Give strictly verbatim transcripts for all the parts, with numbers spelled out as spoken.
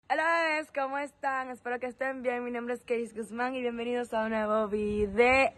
Hola, ¿cómo están? Espero que estén bien. Mi nombre es Keis Guzmán y bienvenidos a un nuevo video.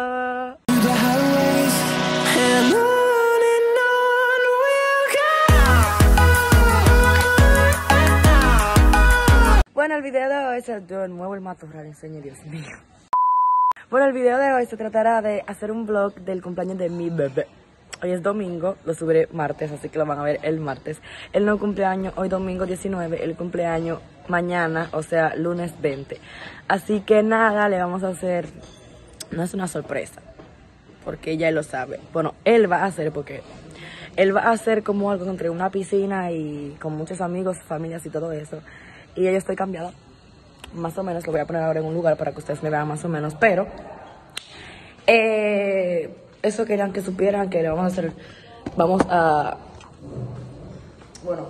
Bueno, el video de hoy se de nuevo el matorral, enseño, Dios mío. Bueno, el video de hoy se tratará de hacer un vlog del cumpleaños de mi bebé. Hoy es domingo, lo subiré martes, así que lo van a ver el martes. Él no cumpleaños hoy domingo diecinueve, el cumpleaños mañana, o sea, lunes veinte. Así que nada, le vamos a hacer, no es una sorpresa, porque ya él lo sabe. Bueno, él va a hacer, porque él va a hacer como algo entre una piscina y con muchos amigos, familias y todo eso. Y yo estoy cambiada, más o menos, lo voy a poner ahora en un lugar para que ustedes me vean más o menos, pero... Eh... Eso querían que supieran que le vamos a hacer, vamos a, bueno,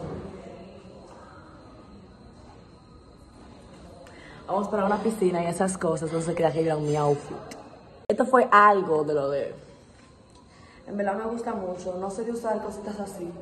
vamos para una piscina y esas cosas, entonces quería que vieran mi outfit. Esto fue algo de lo de, en verdad me gusta mucho, no sé de usar cositas así.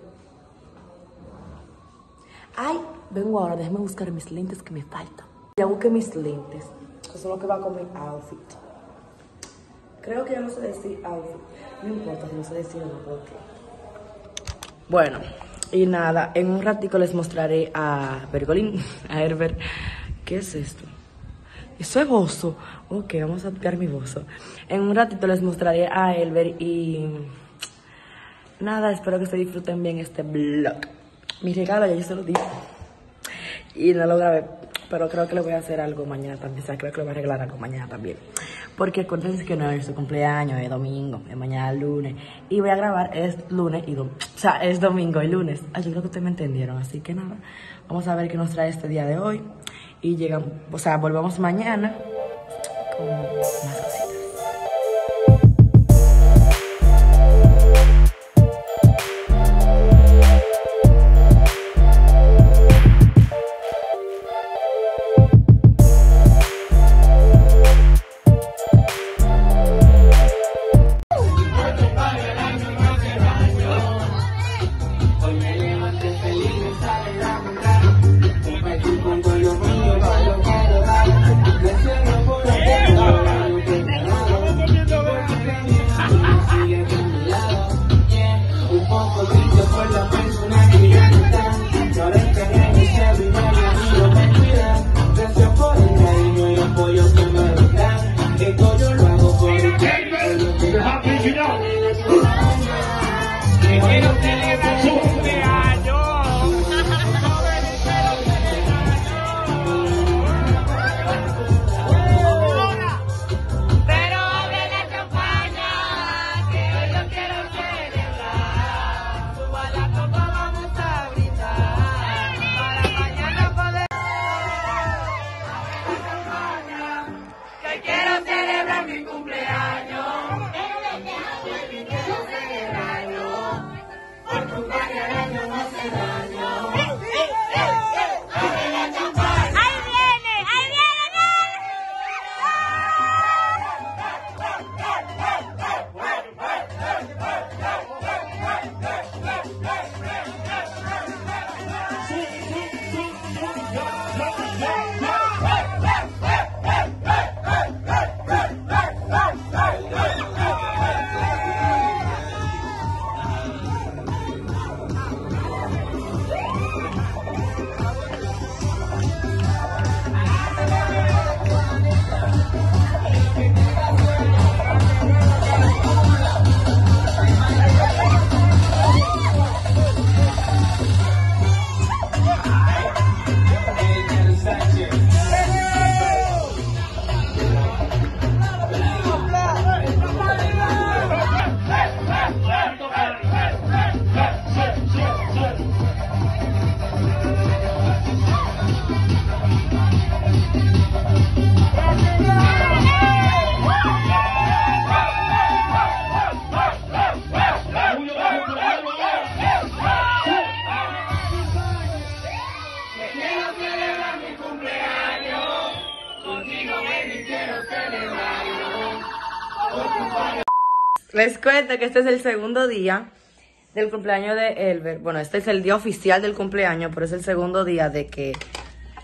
Ay, vengo ahora, déjenme buscar mis lentes que me faltan. Ya busqué mis lentes, eso es lo que va con mi outfit. Creo que ya no sé decir outfit. No importa si no sé decir o no, porque... Bueno, y nada, en un ratico les mostraré a Bergolín, a Herbert. ¿Qué es esto? ¿Eso es bozo? Ok, vamos a tocar mi bozo. En un ratito les mostraré a Herbert y... Nada, espero que se disfruten bien este vlog. Mi regalo ya yo se lo di. Y no lo grabé, pero creo que le voy a hacer algo mañana también. O sea, creo que le voy a arreglar algo mañana también. Porque acuérdense que no es su cumpleaños, es domingo, es mañana lunes. Y voy a grabar es lunes y domingo. O sea, es domingo y lunes. Ay, yo creo que ustedes me entendieron. Así que nada, vamos a ver qué nos trae este día de hoy. Y llegamos, o sea, volvemos mañana con más cositas. Les cuento que este es el segundo día del cumpleaños de Elber. Bueno, este es el día oficial del cumpleaños, pero es el segundo día de que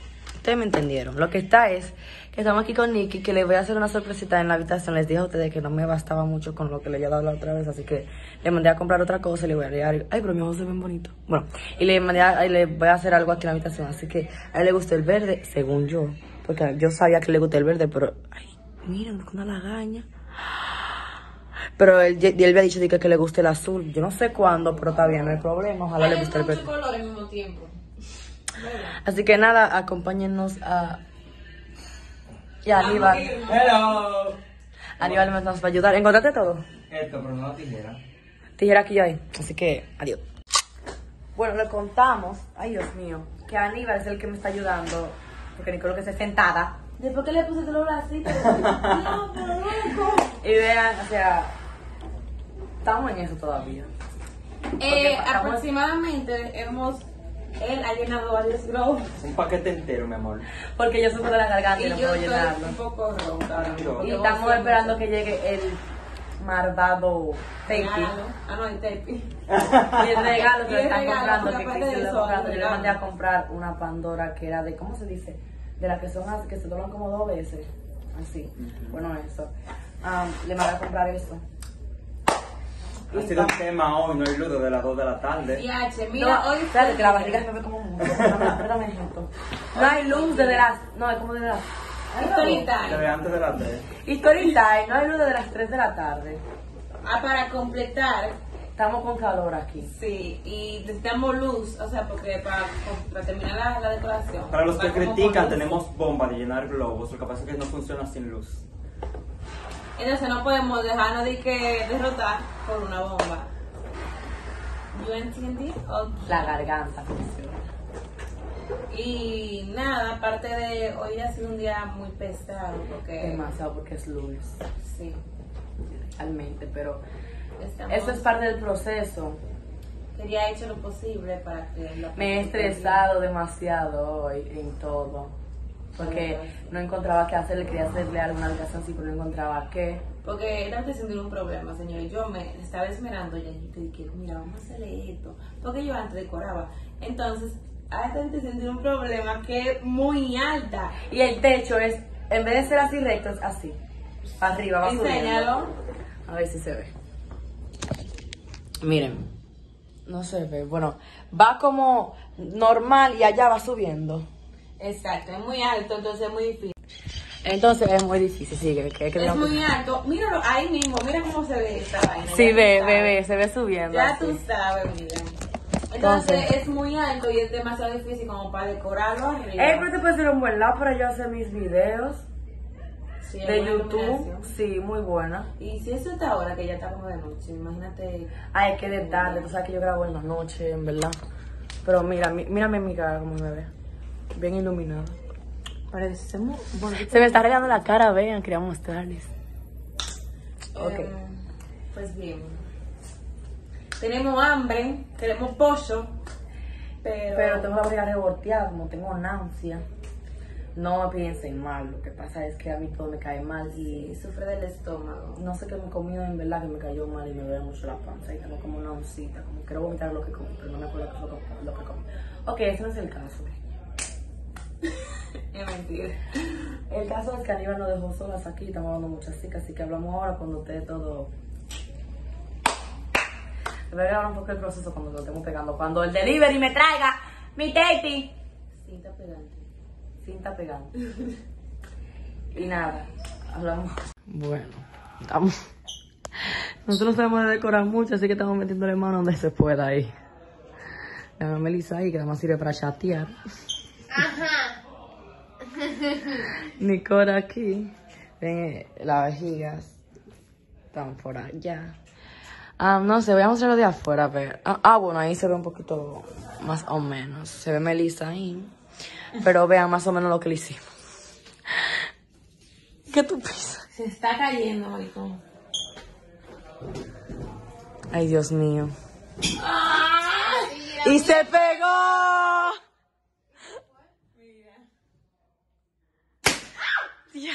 Ustedes me entendieron. Lo que está es que estamos aquí con Nikki, que le voy a hacer una sorpresita en la habitación. Les dije a ustedes que no me bastaba mucho con lo que le había dado la otra vez, así que le mandé a comprar otra cosa y le voy a regalar. Ay, pero mi ojos se ven bonitos. Bueno, y le mandé a, y le voy a hacer algo aquí en la habitación, así que a él le gustó el verde, según yo. Porque yo sabía que le gustó el verde, pero... Ay, miren, con una lagaña. Pero él, él había dicho que, que le guste el azul. Yo no sé cuándo, pero está bien, no hay problema. Ojalá le guste el verde. Color al mismo tiempo. Así que nada, acompáñennos a... Y a Aníbal. Hello. Aníbal nos va a ayudar. ¿Encontraste todo? Esto, pero no la tijera. Tijera aquí hay. Así que, adiós. Bueno, le contamos, ay Dios mío, que Aníbal es el que me está ayudando. Porque ni creo que esté sentada. Después que le puse los bracitos. No, pero loco. Y vean, o sea, estamos en eso todavía. Eh, estamos- aproximadamente hemos. Él ha llenado varios globos. Un paquete entero, mi amor. Porque yo sufro de la garganta y, Y no yo puedo estoy llenarlo. un poco ronca ahora mismo. Y estamos esperando que llegue el malvado Tepi. Regalo. Ah, no, el tepi. Y el regalo que Y le el están regalo, comprando, porque que aparte de Cristi le eso, comprando. el Yo le mandé regalo. a comprar una Pandora que era de, ¿cómo se dice? De las que son así, que se doblan como dos veces. Así. Bueno, eso. Ah, le mandé a comprar eso. Ha sido el tema hoy, no hay luz desde las dos de la tarde. Y H, mira, No, hoy. espérate, que la barriga se me ve como un... Espérame, espérame, ejemplo. No hay luz desde las... No, es como desde las... Story Desde time. antes de las tres. Story time, no hay luz desde las tres de la tarde. Ah, para completar. Estamos con calor aquí. Sí, y necesitamos luz, o sea, porque para, para terminar la, la decoración. Para los que va como con critican, luz. tenemos bomba de llenar globos. Lo que pasa es que no funciona sin luz. Entonces no podemos dejarnos de que derrotar por una bomba. ¿Yo entendí? Ok. La garganta funciona. Y nada, aparte de hoy ha sido un día muy pesado porque Demasiado porque es lunes. sí, Realmente, pero estamos, eso es parte del proceso. quería hecho lo posible para que la Me he estresado demasiado hoy en todo. Porque no encontraba qué hacer, le quería hacerle alguna habitación, sí, pero no encontraba qué. Porque estaba teniendo un problema, señor, y yo me estaba esmerando ya y te dije, mira, vamos a hacerle esto, porque yo antes decoraba. Entonces, ahora estoy teniendo un problema que es muy alta. Y el techo es, en vez de ser así recto, es así. Para arriba, va subiendo. Enséñalo. A ver si se ve. Miren, no se ve. Bueno, va como normal y allá va subiendo. Exacto, es muy alto, entonces es muy difícil. Entonces es muy difícil, sí, que, que, que Es tengo muy que- alto, míralo ahí mismo, mira cómo se ve esta vaina. Sí, ya ve, tú ve, sabes. ve, se ve subiendo. Ya así. tú sabes, mira. Entonces, Entonces- es muy alto y es demasiado difícil como para decorarlo arriba. Eh, pero te puede ser un buen lado para yo hacer mis videos Sí, es de buena YouTube. combinación. Sí, muy buena. Y si eso está ahora, que ya está como de noche, imagínate. Ay, que de tarde, tú sabes que yo grabo en la noche, en verdad. Pero mira, mi- mírame mi cara como me ve. Bien iluminada. Parece muy bonito. Se me está regando la cara, vean, quería mostrarles. Ok. Eh, pues bien. Tenemos hambre, queremos pollo, pero. Pero tengo la barriga revolteada, como tengo náusea. No me piensen mal, lo que pasa es que a mí todo me cae mal Y y sufre del estómago. no sé qué me comí en verdad que me cayó mal y me duele mucho la panza y tengo como una oncita, como quiero vomitar lo que comí, pero no me acuerdo qué fue lo que, lo que comí. Ok, ese no es el caso. Es mentira. El caso es que Aníbal nos dejó solas aquí, estamos hablando muchas chicas, así que hablamos ahora cuando esté todo... Voy a grabar un poco el proceso cuando lo estemos pegando. Cuando el delivery me traiga mi Tati. Cinta pegante. Cinta pegante. Y nada, hablamos. Bueno, estamos... Nosotros sabemos de decorar mucho, así que estamos metiéndole mano donde se pueda ahí. La Melissa ahí, que además sirve para chatear. Ajá. Nicora aquí. Ven, eh, las vejigas están por allá. Ah, no sé, voy a mostrarlo de afuera, a ver. Ah, ah, bueno, ahí se ve un poquito más o menos. Se ve Melissa ahí. Pero vean más o menos lo que le hicimos. ¿Qué tú piensas? Se está cayendo, maricón. Ay, Dios mío. ¡Ah! ¡Y se pegó! Ya.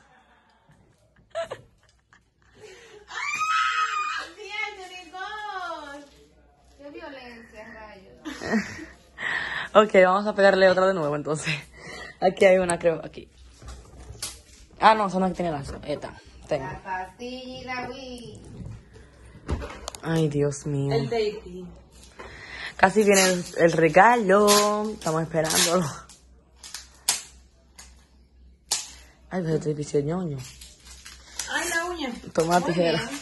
¡Qué violencia, rayos! Ok, vamos a pegarle otra de nuevo entonces. Aquí hay una, creo, aquí. Ah, no, esa no tiene lazo. Esta, tengo. La pastilla y la Wii. Ay, Dios mío. El Daisy. Casi viene el, el regalo. Estamos esperándolo. Ay, pues estoy diciendo ñoño. Ay, la uña. Toma Muy tijera. bien.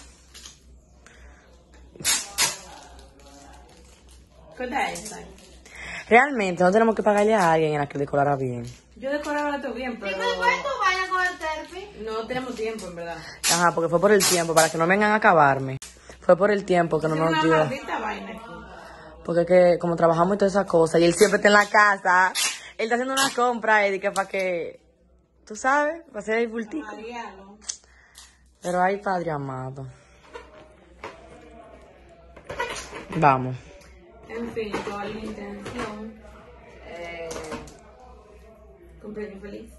¿Qué tal esa? Realmente no tenemos que pagarle a alguien a que decorara bien. Yo decoraba todo bien, pero Dime cuánto vayan con el selfie. no tenemos tiempo, en verdad. Ajá, porque fue por el tiempo, para que no vengan a acabarme. Fue por el tiempo que no Tiene nos una dio. maldita vaina aquí. Porque es que como trabajamos y todas esas cosas, y él siempre está en la casa, él está haciendo una compra y que para que, tú sabes, para hacer el bultico. Mariano. Pero ay, padre amado. Vamos. En fin, toda la intención. Eh, cumpleaños feliz.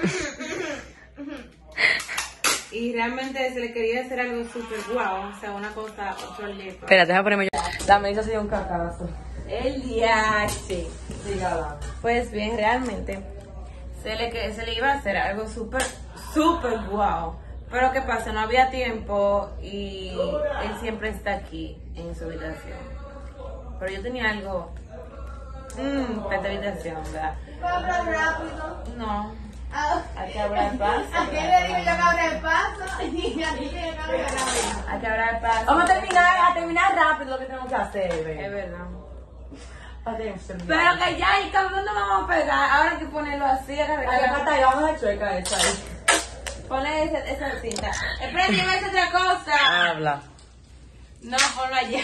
Y realmente se le quería hacer algo súper guau, o sea, una cosa, otro lepo. Espérate, déjame ponerme yo. La Melissa se dio un cacazo. El viaje. Dígala. Pues bien, realmente se le, que- se le iba a hacer algo súper, súper guau. Pero ¿qué pasa? No había tiempo y él siempre está aquí en su habitación. Pero yo tenía algo mmm, para esta habitación, ¿verdad? ¿Puedo hablar rápido? No, Ah, hay que hablar paso. ¿a qué le digo yo que abre el paso? Y a ti te digo que abre el paso. Hay que hablar paso. Vamos a terminar, a terminar rápido lo que tenemos que hacer, Es bebé. verdad. Ah, tenemos que terminar. Pero que ya, ¿y cómo no vamos a pegar? Ahora hay que ponerlo así, Ay, agarrar. falta ahí, vamos a hacer chueca esa ahí. Ponle esa, esa cinta. Espérate, iba a decir otra cosa. Habla. No, ponlo allá.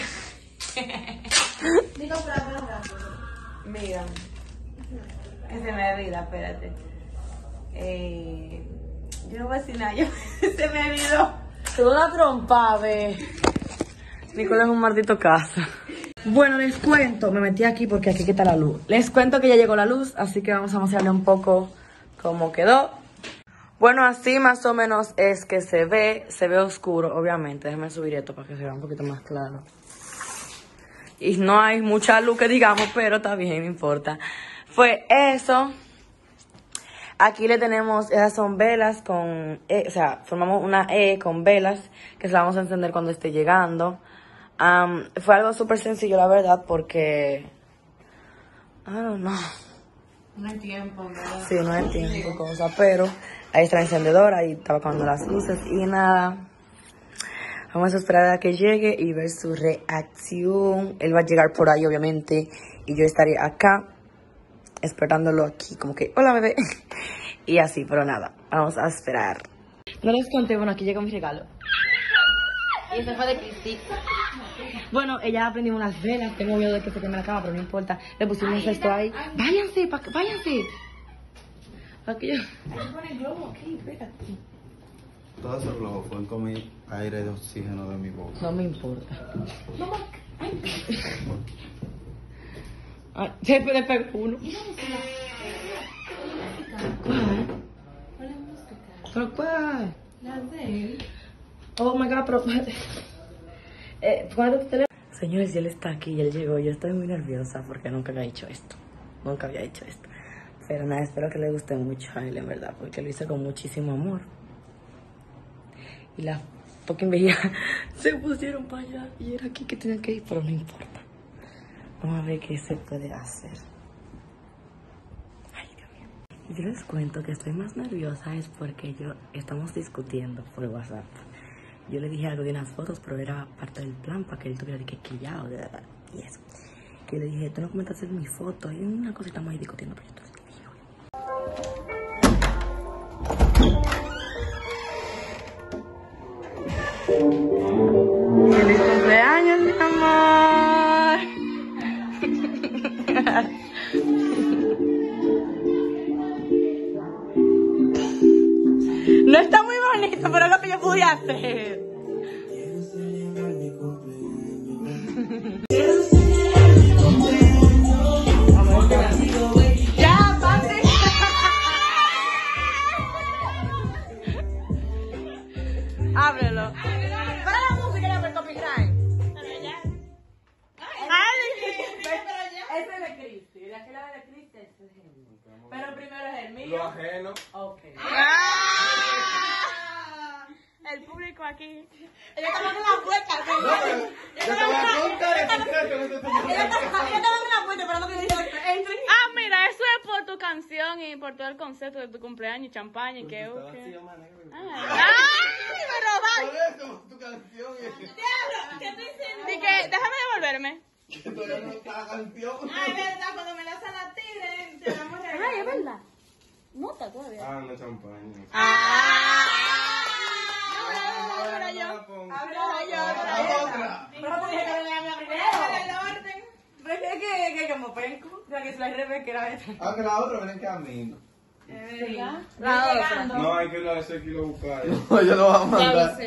Digo, pero habla rápido. Mira, que se me olvida, espérate. Eh, yo no voy a decir nada, yo, se me olvidó. Te doy una trompa, ve. Nicole es un maldito casa. Bueno, les cuento, me metí aquí porque aquí está la luz. Les cuento que ya llegó la luz, así que vamos a mostrarle un poco cómo quedó. Bueno, así más o menos es que se ve, se ve oscuro, obviamente. Déjenme subir esto para que se vea un poquito más claro. Y no hay mucha luz que digamos, pero está bien, no importa. Fue eso. Aquí le tenemos, esas son velas con, E, o sea, formamos una E con velas que se la vamos a encender cuando esté llegando. Um, fue algo súper sencillo, la verdad, porque, I don't know. No hay tiempo, ¿verdad? Sí, no hay tiempo, cosa, pero ahí está la encendedora, ahí estaba acabando las luces y nada. Vamos a esperar a que llegue y ver su reacción. Él va a llegar por ahí, obviamente, y yo estaré acá esperándolo aquí, como que, hola bebé. Y así, pero nada, vamos a esperar. No les conté, bueno, aquí llegó mi regalo. Y eso fue de Cristi. Bueno, ella aprendimos las velas, tengo miedo de que se queme la cama, pero no importa. Le pusimos esto ahí. Váyanse, pa, váyanse. Pa que yo... Todos esos globos fueron con mi aire de oxígeno de mi boca. No me importa. Ay, siempre le pego uno. ¿Cuál? ¿Pero cuál? La de él. Oh my god, pero... eh, ¿cuál tu teléfono? Señores, y él está aquí y él llegó. Yo estoy muy nerviosa porque nunca había hecho esto. Nunca había hecho esto. Pero nada, espero que le guste mucho a él, en verdad, porque lo hice con muchísimo amor. Y la fucking veía se pusieron para allá y era aquí que tenía que ir, pero no importa. Vamos a ver qué se puede hacer. Ay, Dios mío. Y yo les cuento que estoy más nerviosa es porque yo estamos discutiendo por WhatsApp. Yo le dije algo de unas fotos, pero era parte del plan para que él tuviera que quillado de verdad. Y eso. Que le dije, tú no comentaste mi foto. Y una cosa estamos ahí discutiendo, pero yo te lo dije. ¡Feliz cumpleaños, mi amor! No está muy bonito, pero es lo que yo pude hacer. ¡Ya, padre! Ábrelo. Para la música ya me copyright. Ese es de Cristi. La que la de Cristi es el mío. Pero primero es el mío. Lo ajeno. Ok. El público aquí. Ella estaba en la puerta. Yo te voy a contar el secreto que te estoy Ella estaba en la puerta esperando que yo entre. Ah, mira, eso es por tu canción y por todo el concepto de tu cumpleaños y champaña y que... Estaba ok. así, mané. ¡Ay, me robaste! Por eso, tu canción es que ¿Qué estoy diciendo? Dije, que, déjame devolverme. todavía no está la canción. Ay, verdad, cuando me lanzan la tigre, te damos Ay, es verdad. No está todavía. Ah, no champaña. Ah. Ahora yo. la pongo. Habla yo, La otra. Pero te dije que no le llamé primero. el orden. Es que, que, que como penco. O sea, que es la revés que era esta. Aunque la otra viene en camino. La otra. No, hay que ir a ese kilo a buscar. No, yo lo voy a mandar.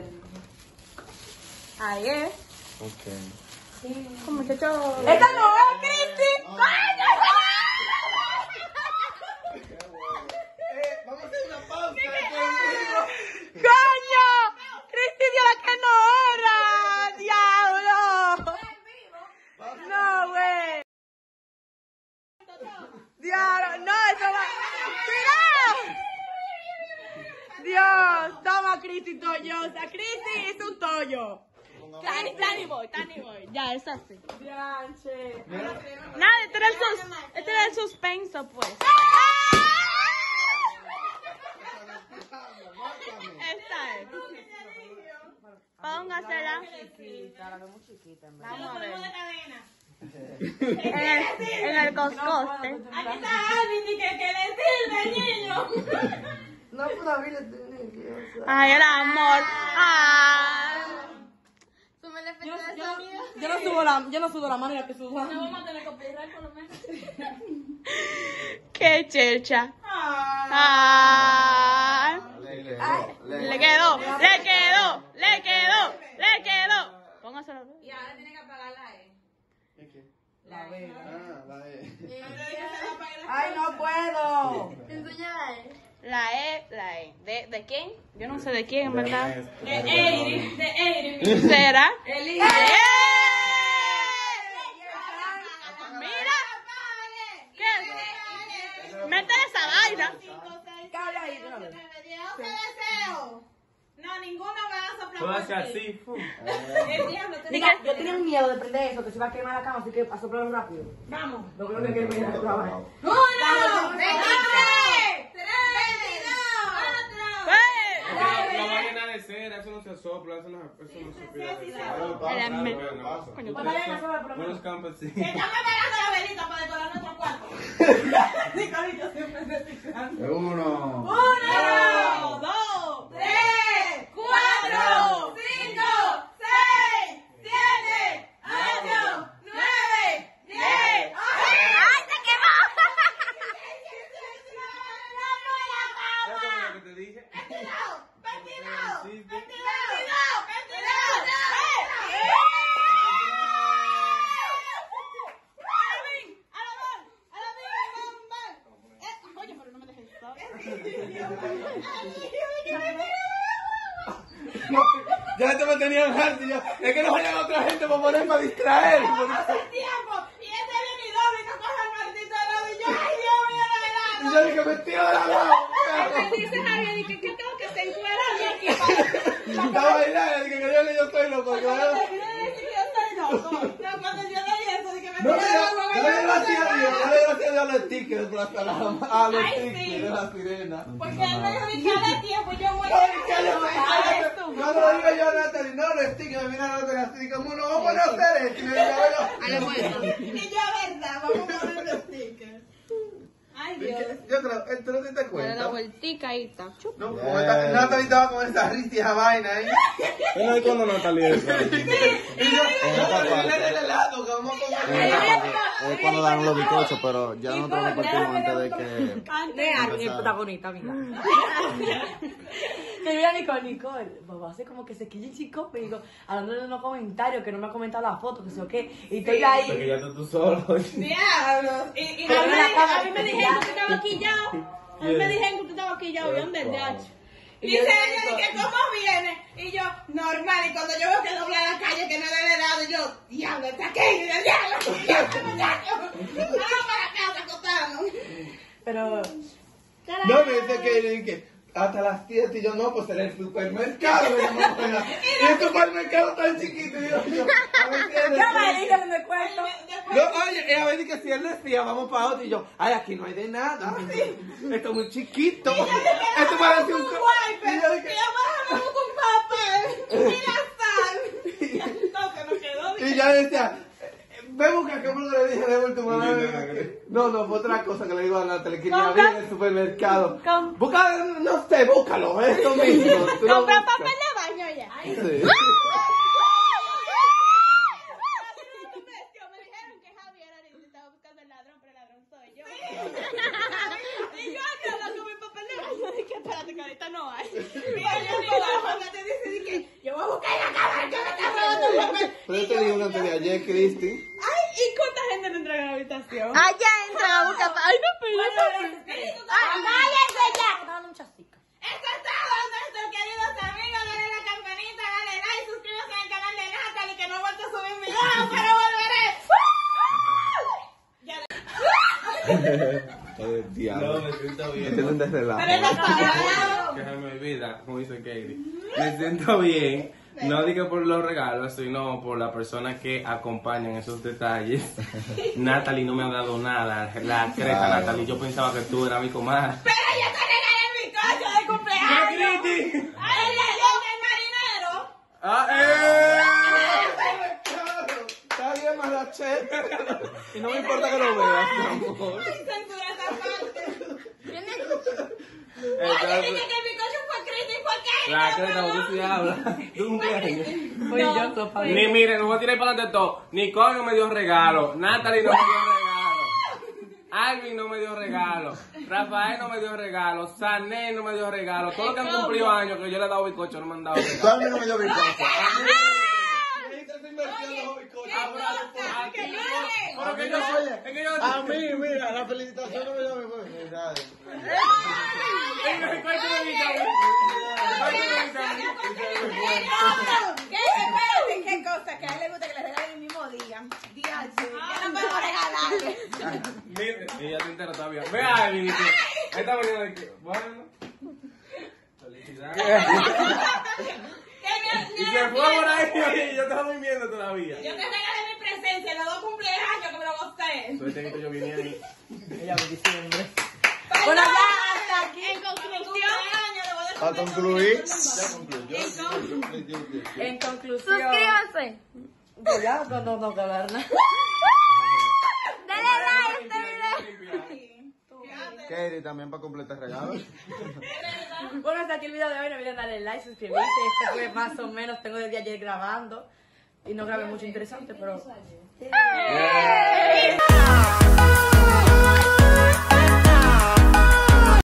Ahí es. Ok. Con muchacho. ¡Esta no es, Cristi! Eh, vamos a hacer una pausa. ¡Coño! ¡Cristi dio la que no era! ¡Diablo! No, güey. Diablo, no, eso va. ¡Cuidado! Dios, toma Cristi tollosa. Cristi hizo un tollo. Tani, Tani boy, Tani boy. Ya, es así. Dianche. Nada, este era el, sus, este era el suspenso, pues. Esta es. Póngasela. Chiquita, la veo muy chiquita, en verdad. Vamos a ver. cadena. En el, en el coscoste. Aquí está Andy, que, que le sirve, niño. No, pues David le tiene que... Ay, el amor. Ay. Yo no, yo, no- yo no subo la, yo no subo la mano y la que subo. Qué chercha. Ay. Le, le, Le quedó, le quedó, le quedó, le quedó. Póngaselo. Y ahora tiene que apagar la E. La vela. Ah, la E. Ay, no puedo. La E, la E. ¿De, de quién? Yo no sé de quién, en verdad. De Eirin, de Eirin. ¿Será? Eli. ¡Eh! Mira. ¿Qué? Métele esa vaina. Cable ahí, de una vez. No, ninguno va a soplar. Todo por hace ti. así. fu. El diablo te Mira, yo tenía miedo de prender eso, que se iba a quemar la cama, así que a soplarlo rápido. Vamos. Lo creo que quiero mirar la vaina. Uno, veinte, tres, ¡Eh! La la vaina de cera, eso no se sopla, eso no, eso no se pide de cera. El am- Coño, Pues dale una sola, por lo menos. buenos campesinos. cuatro. Estamos pegando la velita para decorar nuestro cuarto. Nicolito siempre se picando. Uno. Uno, dos, tres, cuatro, cinco, seis, siete, ocho, nueve, diez. ¡Ay, se quemó! ¿Sabes cómo lo que te dije? Ya esto me tenía harto. yo- Es que no vayan otra gente para ponerme a distraer. Hace tiempo. Y este viene mi doble y no coge el maldito helado. Y yo, ay, Dios mío, de verdad. Y yo dije, vestido de la mano. Dice Javier, ¿y qué qué tengo que se encuera aquí? Estaba bailando, dije que yo le yo estoy loco. Yo, Cuando terminé de decir que yo estoy loco. No, cuando yo leí eso, dije, me no, tiré yo, la yo le doy gracias a Dios, yo le doy gracias a Dios a los stickers, a la- a los Ay, stickers sí. de la sirena. Porque él me dijo, y cada tiempo yo muero. No, es que yo me- no lo digo yo a Natalie, no, los stickers, me viene a Natalie así, como no, vamos a poner ustedes. Y me dijo, bueno, Y yo, verdad, vamos a poner los stickers. Ay, Dios. yo te lo, ¿tú no te das Dale la cuenta? vueltica ahí está. Chup. No, como esta- Natalie estaba con esa risa y esa vaina ahí. Bueno, ¿y cuándo Natalie es? Y yo, no, terminé del helado, que vamos a comer. Es cuando dan los bizcochos, pero ya nosotros lo partimos antes de que... De alguien protagonista, mira. Que mira Nicole, Nicole, papá hace como que se quilla el chico, pero digo, hablando de unos comentarios que no me ha comentado la foto, que sé o qué, y estoy Porque ahí. ya estás tú solo. Diablos. Y, y Pero a, mí, en la cama, a mí me dijeron que tú estabas quillado. A mí me dijeron que tú estabas quillado. ¿Y dónde el D H? Y Dice yo ella, digo, que ¿cómo viene? Y yo, normal. Y cuando yo veo que dobla la calle, que no le he dado, yo, diablo, está aquí. Y yo, diablo, diablo, muchacho. Vamos para casa, acotarnos. Pero, No, me dice que, que hasta las siete y yo no, pues en el supermercado. Y el supermercado tan chiquito. Y yo, yo, a ver si es ¿Qué me dices que me cuento? No, oye, a ver que si él decía, vamos para otro, y yo, ay, aquí no hay de nada. Esto es muy chiquito. Esto parece un... Wiper, Y yo dije- y abajo con papel. Y la sal. Y entonces nos quedó. Y ya decía, ve busca que me le dije de último. No, no, fue otra cosa que le digo a Natalie, que ni había en el supermercado. Com- Busca, no sé, búscalo, es lo mismo. tú lo Compra buscas. papel de baño ya. Sí. Me dijeron que Javier ahorita estaba buscando el ladrón, pero el ladrón soy yo. Y yo acabo con mi papel de baño. Dije, espérate, que ahorita no hay. Y ella dijo, te dice que yo voy a buscar la cámara que me está robando el papel. Pero yo te digo antes de ayer, Cristi. Ay, ¿y cuánta gente no entra en la habitación? Allá entra a buscar. Ay, no, pero yo ¡Ah, váyase ya! Dame un chastica. Eso es todo, nuestros queridos amigos. Dale la campanita, dale like, suscríbase al canal de Natalie, que no he vuelto a subir videos, pero volveré. Ya Ay, diablo. No, me siento bien. Este es un desrelajo. Pero no para. Que se me olvida, como dice Katie. Me siento bien. No digo por los regalos, sino por la persona que acompañan esos detalles. Natalie no me ha dado nada. La creta, Natalie. Yo pensaba que tú eras mi comadre. Pero yo te regalé mi coche de cumpleaños. Cristi! ¡Ay, el león del marinero! ¡Ah, eh! Está bien, Marachet. Y no me importa que lo veas, mi amor. ¡Ay, censura esa parte! Oye, Entonces, dije que mi coche fue Cristi, ¿por qué? la creta, tú sí hablas. Tú un cumpleaños. Fui yo, sopa. Ni miren, no voy a tirar para adelante todo. Nicole no me dio regalo. Natalie no me dio regalo. Alvin no me dio regalo. Rafael no me dio regalo. Sané no me dio regalo. Todos los que han cumplido años que yo le he dado bizcocho no me han dado regalo. Tú a mí no me dio bizcocho. Pero que yo Oye, es que yo a mí, mira, la felicitación no me dio mi felicidades. ¿Qué? Espérate, ¿qué cosa? Que a él le gusta que le regalen el mismo día. Día, yo no puedo regalarle. Mira, ella te entera todavía. Ve a Alvin. Esta mañana de que, bueno. Felicidades. Y se fue por ahí y yo estaba durmiendo todavía. Yo te regalé mi presencia en los dos cumpleaños que me lo gocé. Suerte que yo vine ahí. Ella me diciembre. Bueno, ya, hasta aquí. En conclusión, A concluir. En conclusión. Suscríbanse. Pues ya, no, no, no, que ver nada. Dale like a este video. Katie también para completar regalos. Bueno, hasta aquí el video de hoy. No olviden darle like, suscribirse. Este fue más o menos, tengo desde ayer grabando. Y no grabé mucho interesante, pero... ¡Eh!